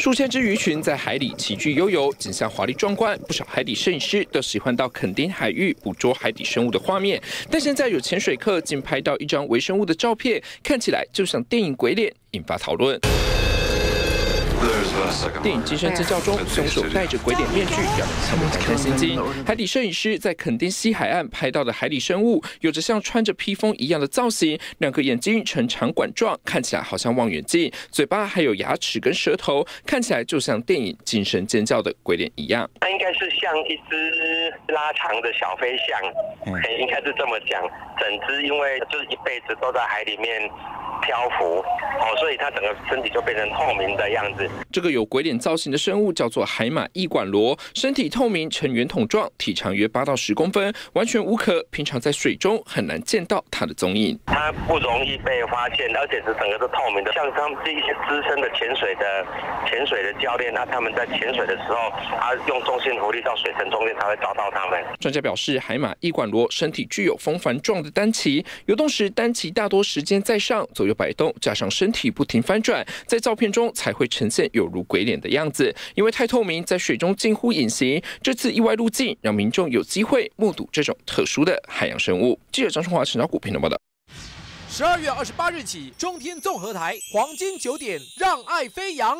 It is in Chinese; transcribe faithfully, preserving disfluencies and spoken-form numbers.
数千只鱼群在海里齐聚悠游，景象华丽壮观。不少海底摄影师都喜欢到垦丁海域捕捉海底生物的画面。但现在有潜水客竟拍到一张微生物的照片，看起来就像电影鬼脸，引发讨论。 电影《惊声尖叫》中，凶手戴着鬼脸面具，让人看得胆战心惊。海底摄影师在垦丁西海岸拍到的海底生物，有着像穿着披风一样的造型，两个眼睛呈长管状，看起来好像望远镜，嘴巴还有牙齿跟舌头，看起来就像电影《惊声尖叫》的鬼脸一样。 它应该是像一只拉长的小飞象，嗯，应该是这么讲。整只因为就是一辈子都在海里面漂浮，哦，所以它整个身体就变成透明的样子。 这个有鬼脸造型的生物叫做海马异管螺，身体透明呈圆筒状，体长约八到十公分，完全无壳，平常在水中很难见到它的踪影。 它不容易被发现，而且是整个是透明的。像他们是一些资深的潜水的潜水的教练，那他们在潜水的时候，他用中性浮力到水层中间才会找到它们。 专家表示，海马异管螺身体具有风帆状的单鳍，游动时单鳍大多时间在上，左右摆动，加上身体不停翻转，在照片中才会呈现有如鬼脸的样子。因为太透明，在水中近乎隐形。这次意外入境，让民众有机会目睹这种特殊的海洋生物。记者张春华、陈昭谷评论报道。 十二月二十八日起，中天综合台黄金九点，让爱飞扬。